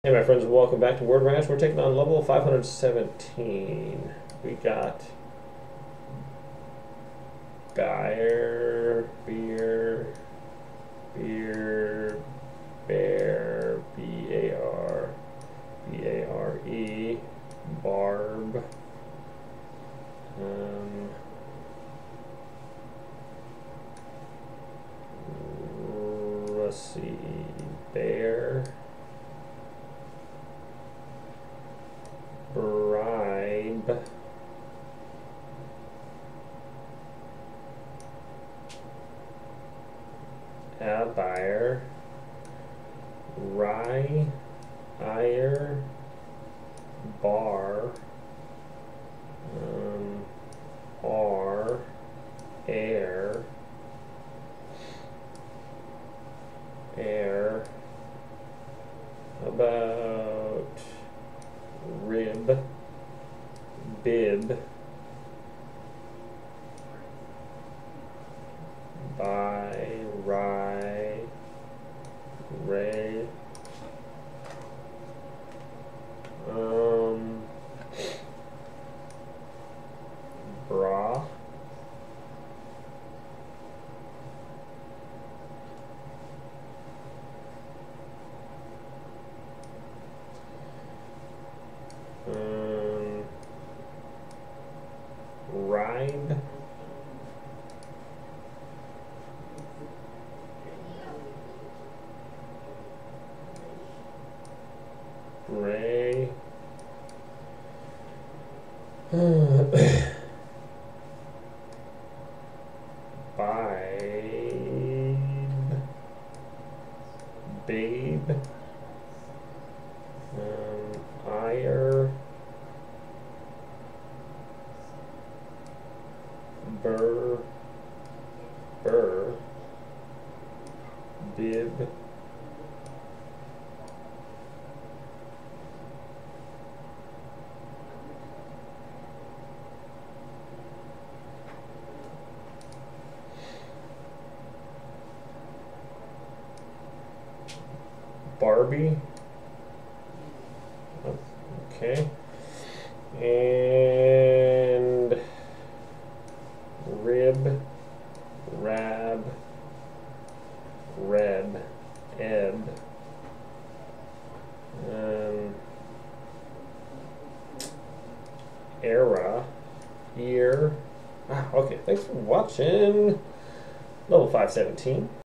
Hey my friends, welcome back to Word Ranch. We're taking on level 517. We got Bear, Beer, Bear, B-A-R, B-A-R-E, Barb, let's see, Bear, Bribe, Abire, Rye, Ire, Bar, R, Air, about Rib, Bib, By, Rye, Ray, Bra, Ride, Ray, Babe, Ire, Burr, Bib, Barbie, okay, and Rib, Rab, Red, Ed, Era, Ear. Okay, thanks for watching. Level 517.